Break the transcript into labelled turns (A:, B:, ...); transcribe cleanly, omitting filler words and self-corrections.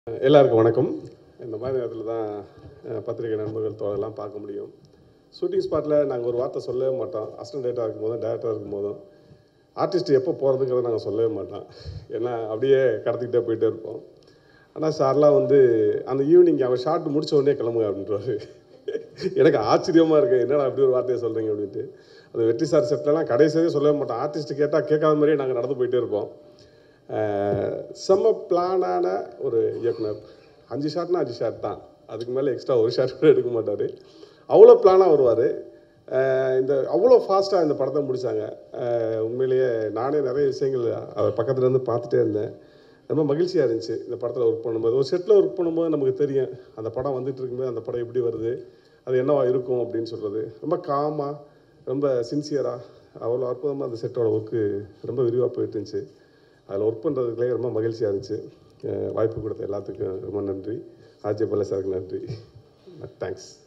A: எல்லாருக்கும் வணக்கம். இந்த மாதிரி நேரத்தில் தான் பத்திரிகை நண்பர்கள் தோழெல்லாம் பார்க்க முடியும். ஷூட்டிங் ஸ்பாட்டில் நாங்கள் ஒரு வார்த்தை சொல்லவே மாட்டோம். அசிஸ்டன்ட் டேரக்டராக இருக்கும்போதும் டேரக்டராக இருக்கும்போதும் ஆர்டிஸ்ட் எப்போ போகிறதுங்கிறத நாங்கள் சொல்லவே மாட்டோம். ஏன்னா அப்படியே கடத்திக்கிட்டே போயிட்டே இருப்போம். ஆனால் சார்லாம் வந்து அந்த ஈவினிங் அவன் ஷார்ட் முடிச்ச உடனே கிளம்புங்க அப்படின்றாரு. எனக்கு ஆச்சரியமாக இருக்குது, என்னடா அப்படி ஒரு வார்த்தையை சொல்கிறீங்க அப்படின்ட்டு. அது வெற்றி சார் செட்லலாம் கடைசியே சொல்லவே மாட்டோம். ஆர்டிஸ்ட் கேட்டால் கேட்காத மாதிரியே நாங்கள் நடந்து போயிட்டே இருப்போம். செம்ம பிளானான ஒரு இயக்குனர். 5 ஷாட்னா 5 ஷாட் தான், அதுக்கு மேலே எக்ஸ்ட்ரா ஒரு ஷாட் கூட எடுக்க மாட்டார். அவ்வளோ பிளானாக வருவார். இந்த அவ்வளோ ஃபாஸ்ட்டாக இந்த படத்தை முடித்தாங்க. உண்மையிலேயே நானே நிறைய விஷயங்கள் அதை பக்கத்துலேருந்து பார்த்துட்டே இருந்தேன். ரொம்ப மகிழ்ச்சியாக இருந்துச்சு இந்த படத்தில் ஒர்க் பண்ணும்போது. ஒரு செட்டில் ஒர்க் பண்ணும்போது நமக்கு தெரியும் அந்த படம் வந்துட்டு இருக்கும்போது அந்த படம் எப்படி வருது, அது என்னவா இருக்கும் அப்படின்னு சொல்கிறது. ரொம்ப காமாக, ரொம்ப சின்சியராக, அவ்வளோ அற்புதமாக அந்த செட்டோட ஒர்க்கு ரொம்ப விரிவாக போயிட்டு இருந்துச்சு. அதில் ஒர்க் பண்ணுறதுக்குள்ளே ரொம்ப மகிழ்ச்சியாக இருந்துச்சு. வாய்ப்பு கொடுத்த எல்லாத்துக்கும் ரொம்ப நன்றி. ஆர்ஜே பல்ல சாருக்கு நன்றி. தேங்க்ஸ்.